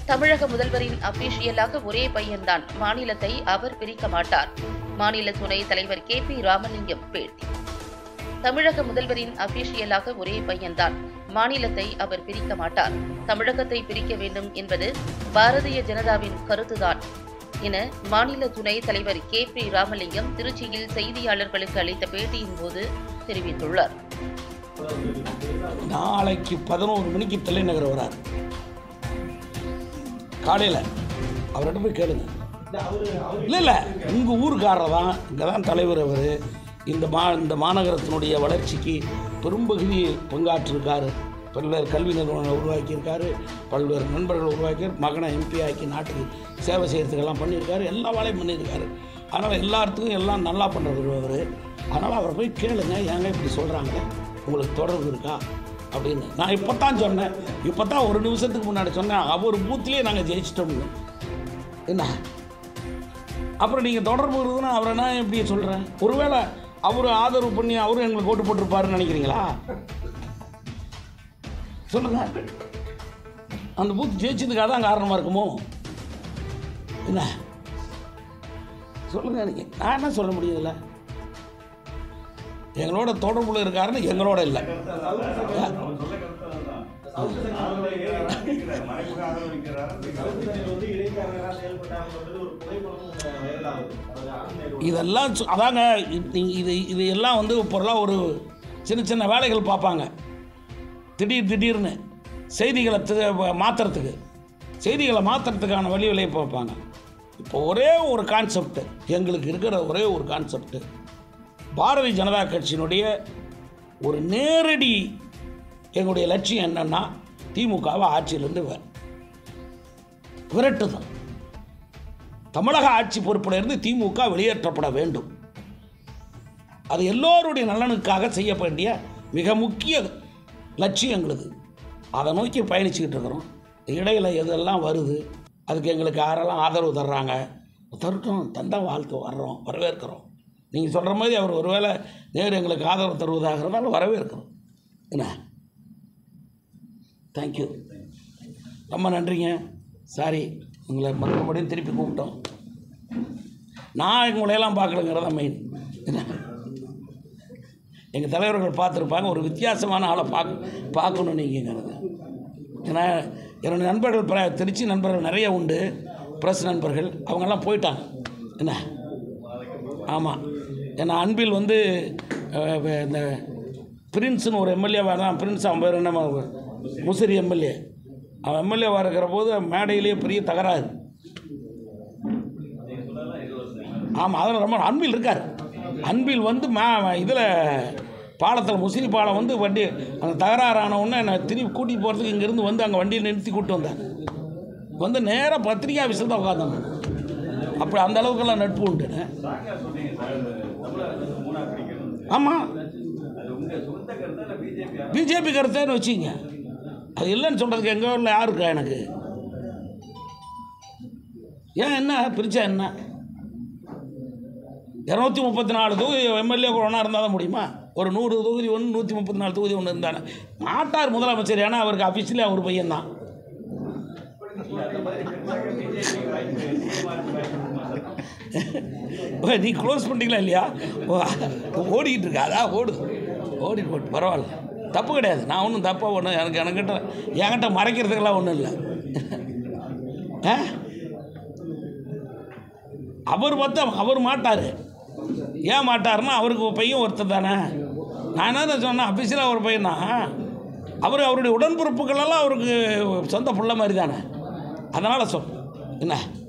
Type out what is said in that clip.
தமிழக முதல்வரின் அபிஷியலாக ஒரே பையன்தான், மாநிலத்தை அவர் பிரிக்க மாட்டார். மாநில துணைத் தலைவர் KP ராமலிங்கம் பேட்டி. தமிழக முதல்வரின் அபிஷியலாக ஒரே பையன்தான், மாநிலத்தை அவர் பிரிக்க மாட்டார். தமிழகத்தை பிரிக்க வேண்டும் என்பது பாரதிய ஜனதாவின் கருத்துதான் என மாநில துணைத் தலைவர் KP ராமலிங்கம் திருச்சியில் செய்தியாளர்களுக்கு அளித்த பேட்டியின் போது தெரிவித்துள்ளார். நாளைக்கு 11 மணிக்கு தலைநகர் வரார். காலையில் அவர்கிட்ட போய் கேளுங்க. இல்லை உங்கள் ஊருக்காரர் தான், இங்கே தான் தலைவர் அவர். இந்த மாநகரத்தினுடைய வளர்ச்சிக்கு பெரும்பகுதி பங்காற்றிருக்காரு. பல்வேறு கல்வி நிறுவனங்களை உருவாக்கியிருக்காரு, பல்வேறு நண்பர்கள் உருவாக்கியிருக்கார், மகனை MP ஆக்கி நாட்டுக்கு சேவை செய்கிறதுக்கெல்லாம் பண்ணியிருக்காரு, எல்லா வேலையும் பண்ணியிருக்காரு. அதனால் எல்லாத்துக்கும் எல்லாம் நல்லா பண்ணுறது அவர். அதனால் அவரை போய் கேளுங்க, ஏங்க இப்படி சொல்கிறாங்க, உங்களுக்கு தொடர்பு இருக்கா அப்படின்னு. நான் இப்போ தான் சொன்னேன், இப்போ தான் ஒரு நிமிஷத்துக்கு முன்னாடி சொன்னேன், அவர் பூத்திலே நாங்கள் ஜெயிச்சிட்டோம்னு. என்ன அப்புறம் நீங்கள் தொடர்பு இருக்குதுன்னா அவரை நான் எப்படி சொல்கிறேன்? ஒருவேளை அவர் ஆதரவு பண்ணி அவரும் எங்களுக்கு ஓட்டு போட்டிருப்பாருன்னு நினைக்கிறீங்களா? சொல்லுங்க, அந்த பூத் ஜெயிச்சதுக்காக தான் காரணமாக இருக்குமோ? என்ன சொல்லுங்க, நீங்கள் நான் என்ன சொல்ல முடியுதுல்ல? எங்களோட தொடர்புல இருக்காருன்னு எங்களோட இல்லை. இதெல்லாம் அதாங்க, இது எல்லாம் வந்து இப்போல்லாம் ஒரு சின்ன சின்ன வேலைகள் பார்ப்பாங்க. திடீர்னு செய்திகளை மாற்றுறதுக்கான வழிகளை பார்ப்பாங்க. இப்போ ஒரே ஒரு கான்செப்ட் எங்களுக்கு இருக்கிற ஒரே ஒரு கான்செப்ட், பாரதிய ஜனதா கட்சியினுடைய ஒரு நேரடி எங்களுடைய லட்சியம் என்னன்னா, திமுகவை ஆட்சியிலிருந்து விரட்டுதல். தமிழக ஆட்சி பொறுப்பில் இருந்து திமுக வெளியேற்றப்பட வேண்டும். அது எல்லோருடைய நலனுக்காக செய்ய வேண்டிய மிக முக்கிய லட்சியம் எங்களுக்கு. அதை நோக்கி பயணிச்சுக்கிட்டு இருக்கிறோம். இடையில் எதெல்லாம் வருது, அதுக்கு எங்களுக்கு யாரெல்லாம் ஆதரவு தர்றாங்க, தரட்டும், தந்தா வாழ்த்து வர்றோம், வரவேற்கிறோம். நீங்கள் சொல்கிற மாதிரி அவர் ஒருவேளை நேரு எங்களுக்கு ஆதரவு தருவதாக இருந்தாலும் வரவேற்கிறோம். என்ன, தேங்க்யூ, ரொம்ப நன்றிங்க. சாரி, உங்களை மறுபடியும் திருப்பி கூப்பிட்டோம். நான் உங்களையெல்லாம் பார்க்கலங்கிறத மெயின். என்ன, எங்கள் தலைவர்கள் பார்த்துருப்பாங்க, ஒரு வித்தியாசமான ஆளை பார்க்கணும் நீங்கிறது. ஏன்னா என்னுடைய நண்பர்கள் திருச்சி நண்பர்கள் நிறைய உண்டு, ப்ரெஸ் நண்பர்கள், அவங்கெல்லாம் போயிட்டாங்க. என்ன, ஆமாம், ஏன்னா அன்பில் வந்து இந்த பிரின்ஸுன்னு ஒரு எம்எல்ஏவாக தான், பிரின்ஸ் அவன் பேர் என்ன, முசிறி எம்எல்ஏ, அவன் எம்எல்ஏவாக இருக்கிற போது மேடையிலேயே பெரிய தகராறு. ஆமாம், அதில் ரொம்ப அன்பில் இருக்கார். அன்பில் வந்து இதில் பாலத்தில் முசிறி பாலம் வந்து வண்டி அந்த தகராறானவுடனே என்னை திரும்பி கூட்டிகிட்டு போகிறதுக்கு இங்கேருந்து வந்து அங்கே வண்டியை நிறுத்தி கூப்பிட்டு வந்தார். வந்து நேராக பத்திரிக்கை ஆஃபீஸில் தான் உட்காந்தாங்க. அப்படி அந்த அளவுக்கெல்லாம் நட்பு உண்டு. ஆமாம், பிஜேபி கருத்தேன்னு வச்சுங்க, அது இல்லைன்னு சொல்கிறதுக்கு எங்கள் ஊரில் யார் இருக்கா எனக்கு? ஏன் என்ன பிரிச்சா என்ன? 234 தொகுதி எம்எல்ஏ ஒன்றா இருந்தால் தான் முடியுமா? ஒரு 100 தொகுதி ஒன்று, 134 தொகுதி ஒன்று இருந்தானே மாட்டார் முதலமைச்சர். ஏன்னா அவருக்கு அஃபிஷியலி அவர் பையன்தான். நீ க்ளோஸ் பண்ணிட்டீங்களா இல்லையா? ஓடிக்கிட்டு இருக்கா? அதான் ஓடிட்டு பரவாயில்ல, தப்பு கிடையாது. நான் ஒன்றும் தப்பாக ஒன்றும் என்கிட்ட மறைக்கிறதுக்கெல்லாம் ஒன்றும் இல்லை. அவர் பார்த்தா அவர் மாட்டார். ஏன் மாட்டார்னா அவருக்கு பையன் ஒருத்தர் தானே. நான் என்ன சொன்னேன், அஃபிஷியலாக ஒரு பையனா, அவருடைய உடன்பிறப்புகளெல்லாம் அவருக்கு சொந்த பிள்ளை மாதிரி தானே. அதனால் என்ன